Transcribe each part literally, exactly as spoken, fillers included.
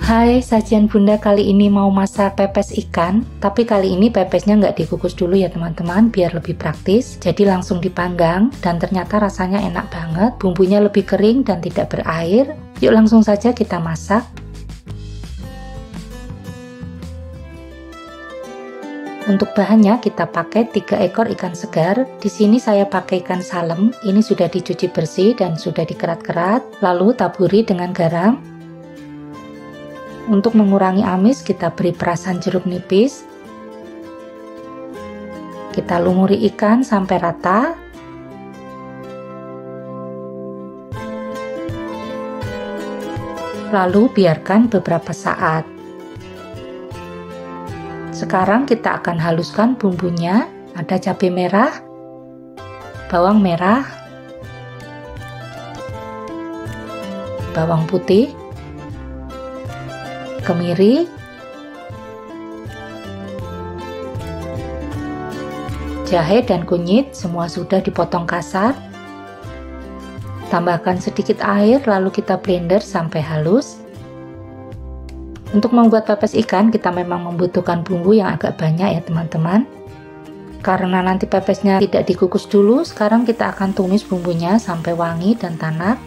Hai, sajian Bunda kali ini mau masak pepes ikan, tapi kali ini pepesnya nggak dikukus dulu ya teman-teman, biar lebih praktis. Jadi langsung dipanggang, dan ternyata rasanya enak banget, bumbunya lebih kering dan tidak berair. Yuk langsung saja kita masak. Untuk bahannya kita pakai tiga ekor ikan segar. Di sini saya pakai ikan salem, ini sudah dicuci bersih dan sudah dikerat-kerat, lalu taburi dengan garam. Untuk mengurangi amis, kita beri perasan jeruk nipis. Kita lumuri ikan sampai rata. Lalu biarkan beberapa saat. Sekarang kita akan haluskan bumbunya. Ada cabai merah, bawang merah, bawang putih, kemiri, jahe dan kunyit semua sudah dipotong kasar. Tambahkan sedikit air lalu kita blender sampai halus. Untuk membuat pepes ikan kita memang membutuhkan bumbu yang agak banyak ya teman-teman. Karena nanti pepesnya tidak dikukus dulu, sekarang kita akan tumis bumbunya sampai wangi dan tanak.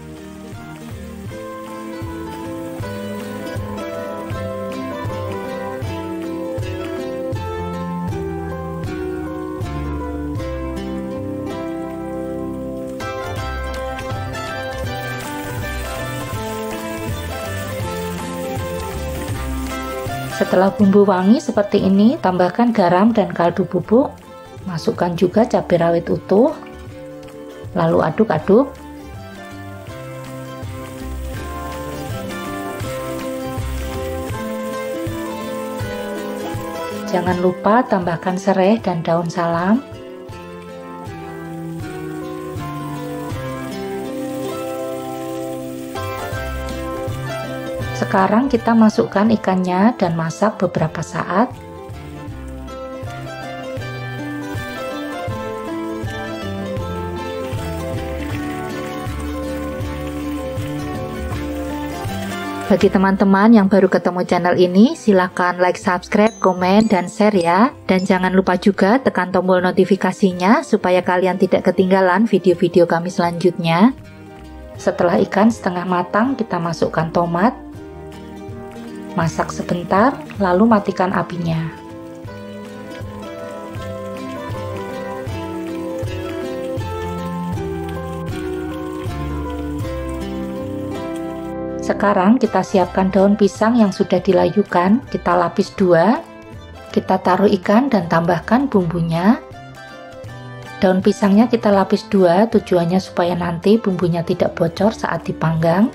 Setelah bumbu wangi seperti ini, tambahkan garam dan kaldu bubuk. Masukkan juga cabai rawit utuh. Lalu aduk-aduk. Jangan lupa tambahkan serai dan daun salam. Sekarang kita masukkan ikannya dan masak beberapa saat. Bagi teman-teman yang baru ketemu channel ini, silahkan like, subscribe, komen, dan share ya. Dan jangan lupa juga tekan tombol notifikasinya supaya kalian tidak ketinggalan video-video kami selanjutnya. Setelah ikan setengah matang, kita masukkan tomat. Masak sebentar, lalu matikan apinya. Sekarang kita siapkan daun pisang yang sudah dilayukan, kita lapis dua. Kita taruh ikan dan tambahkan bumbunya. Daun pisangnya kita lapis dua, tujuannya supaya nanti bumbunya tidak bocor saat dipanggang.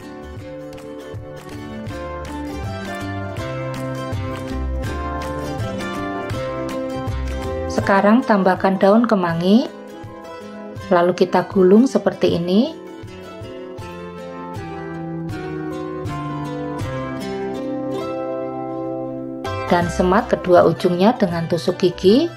Sekarang tambahkan daun kemangi, lalu kita gulung seperti ini. Dan semat kedua ujungnya dengan tusuk gigi.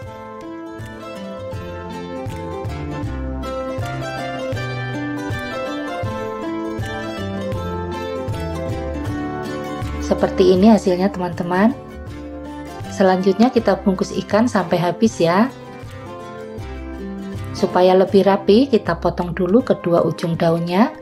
Seperti ini hasilnya teman-teman. Selanjutnya kita bungkus ikan sampai habis ya. Supaya lebih rapi, kita potong dulu kedua ujung daunnya.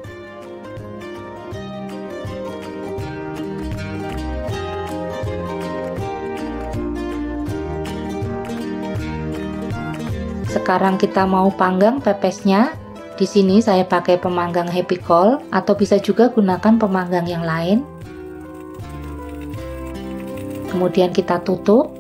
Sekarang kita mau panggang pepesnya. Di sini saya pakai pemanggang Happy Coal atau bisa juga gunakan pemanggang yang lain. Kemudian kita tutup.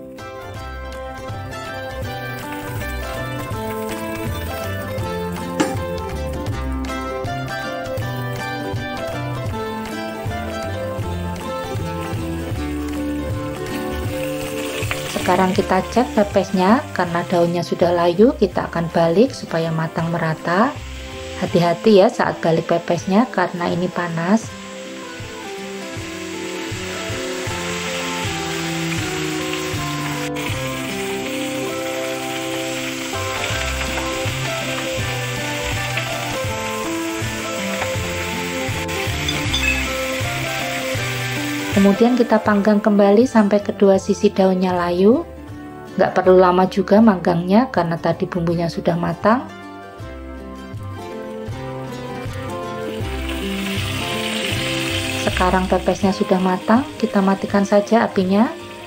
Sekarang kita cek pepesnya, karena daunnya sudah layu, kita akan balik supaya matang merata. Hati-hati ya saat balik pepesnya karena ini panas. Kemudian kita panggang kembali sampai kedua sisi daunnya layu. Nggak perlu lama juga manggangnya karena tadi bumbunya sudah matang. Sekarang pepesnya sudah matang, kita matikan saja apinya.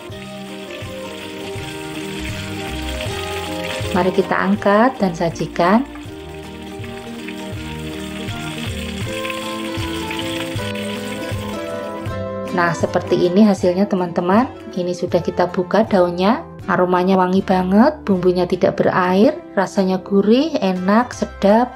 Mari kita angkat dan sajikan. Nah, seperti ini hasilnya teman-teman. Ini sudah kita buka daunnya. Aromanya wangi banget, bumbunya tidak berair, rasanya gurih, enak, sedap.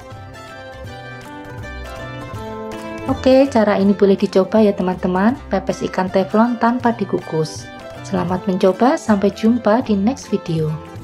Oke, cara ini boleh dicoba ya teman-teman. Pepes ikan teflon tanpa dikukus. Selamat mencoba, sampai jumpa di next video.